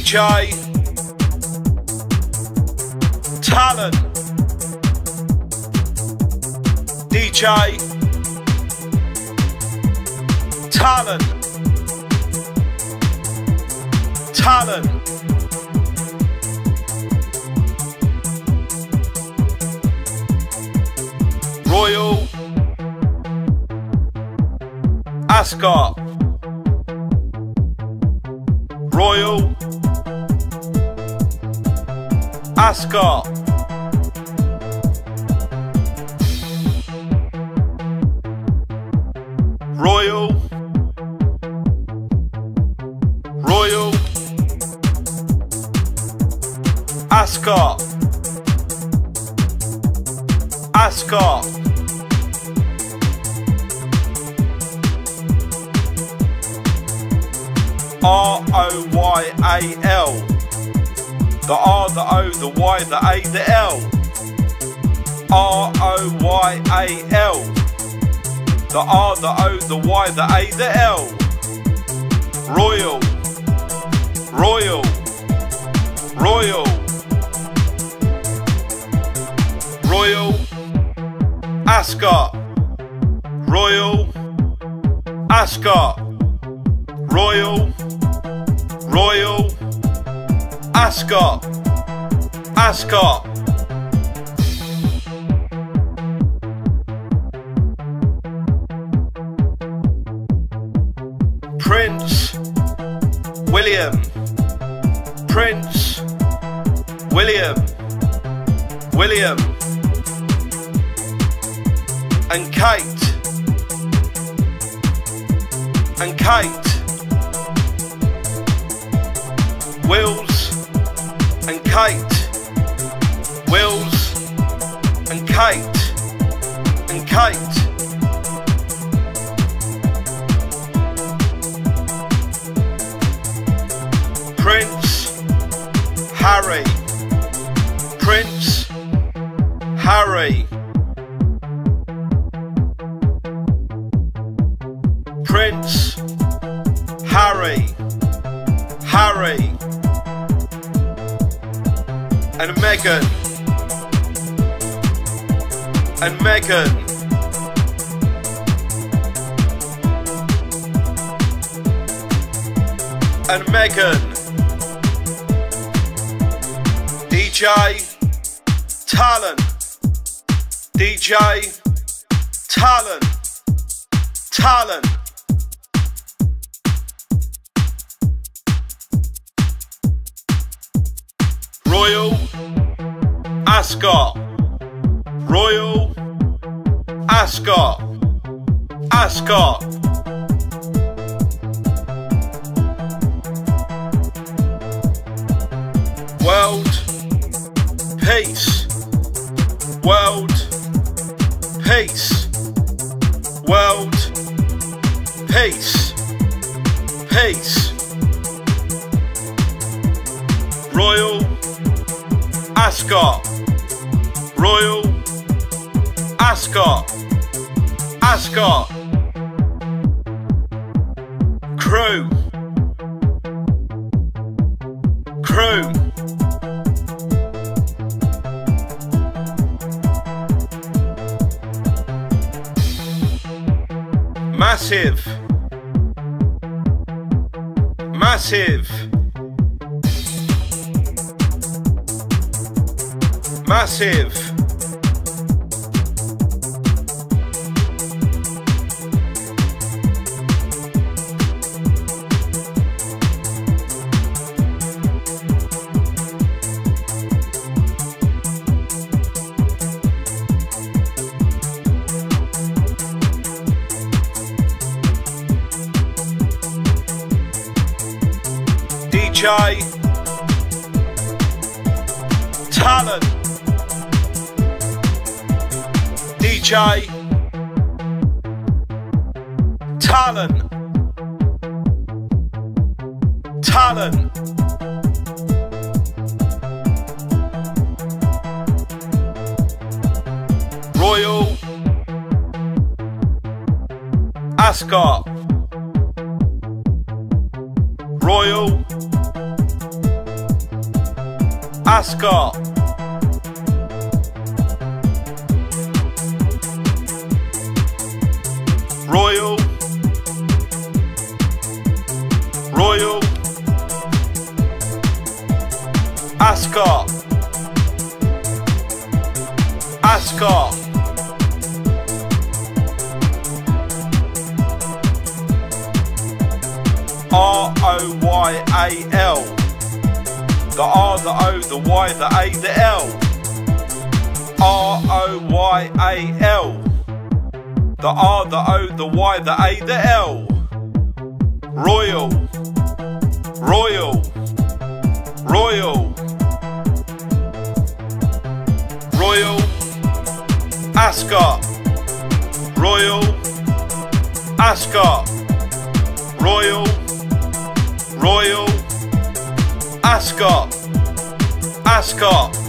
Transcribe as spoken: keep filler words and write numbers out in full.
J Talent, D J Talent, Talent, Royal Ascot, Royal Ascot, Royal, Royal Ascot, Ascot, R O Y A L, the R, the O, the Y, the A, the L, R O Y A L, the R, the O, the Y, the A, the L, Royal, Royal, Royal, Royal Ascot, Royal Ascot, Royal, Royal Ascot, Ascot, Prince William, Prince William, William and Kate, and Kate, Wills and Kate, Wills and Kate, and Kate, Prince Harry, Prince Harry, Prince Harry, Harry and Meghan, and Meghan, and Meghan, D J Talent, D J Talent, Talent, Royal Ascot, Royal Ascot, Ascot, World Peace, World Peace, World Peace, Peace, Royal Ascot, Royal Ascot, Ascot, Crew, Crew, Massive, Massive, Massive, D J Talent, D J Talent, Talent, Royal Ascot, Royal Ascot, Royal, Royal, Ascot, Ascot, R O Y A L, the R, the O, the Y, the A, the L, R O Y A L, the R, the O, the Y, the A, the L, Royal, Royal, Royal, Royal, Ascot, Royal, Ascot, Royal, Royal, Ascot, Ascot.